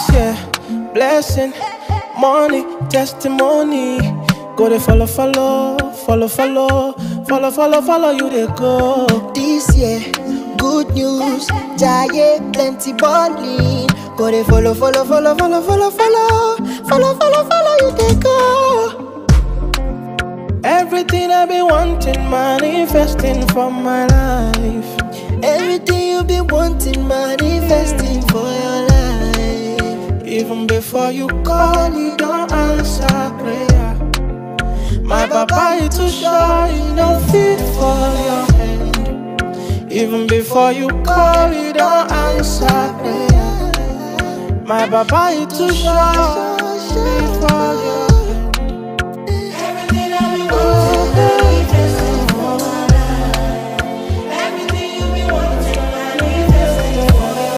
This year, blessing, money, testimony. Go they follow, you they go. This year, good news, giant plenty balling. Go they follow, you they go. Everything I be wanting, manifesting for my life. Everything you be wanting, manifesting for your life. Even before you call, you don't answer prayer. My papa is too shy, you don't fit for your hand. Even before you call, you don't answer prayer. My papa is too shy for your hand.